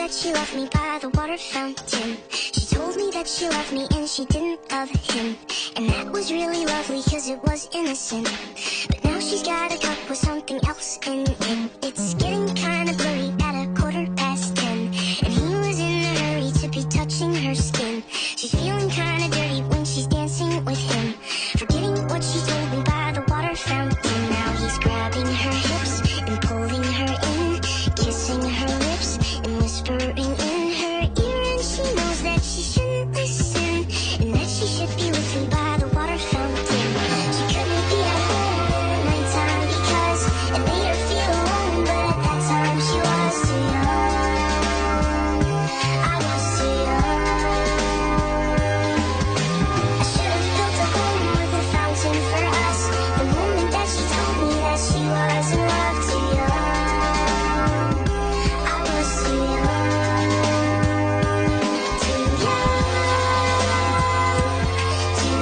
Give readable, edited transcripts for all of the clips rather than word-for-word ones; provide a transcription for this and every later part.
that she left me by the water fountain. She told me that she loved me and she didn't love him. And that was really lovely cause it was innocent. But now she's got a cup with something else in it. It's getting kinda blurry at 10:15. And he was in a hurry to be touching her skin. She's feeling kinda dirty when she's dancing with him, forgetting what she told me by the water fountain. Now he's grabbing her hips and pulling her in, kissing her lips and whispering in her ear. And she knows that she shouldn't listen, and that she should be with me by the water fountain. She couldn't be at home at nighttime because it made her feel alone. But at that time she was too young. I was too young. I should have built a home with a fountain for us. The moment that she told me that she was in love, too young. I was too young. Too young. Too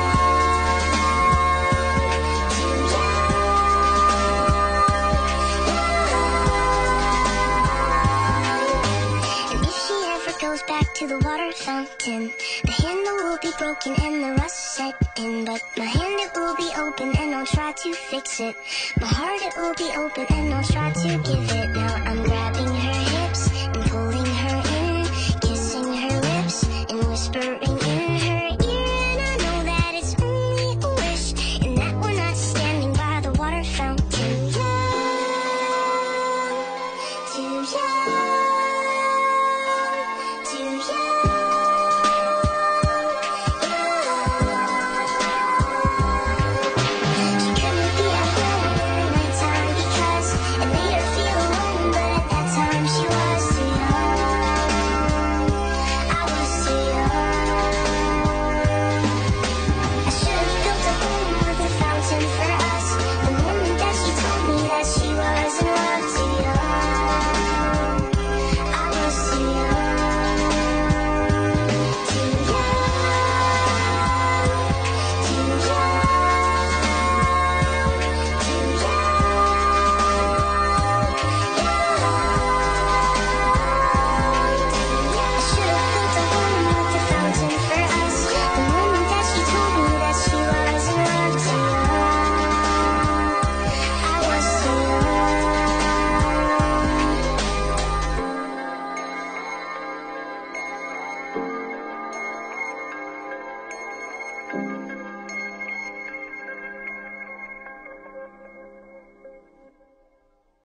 young. And if she ever goes back to the water fountain, the handle will be broken and the rust set in. But my hand, it will be open and I'll try to fix it. My heart, it will be open and I'll try to give it. Now I'm grabbing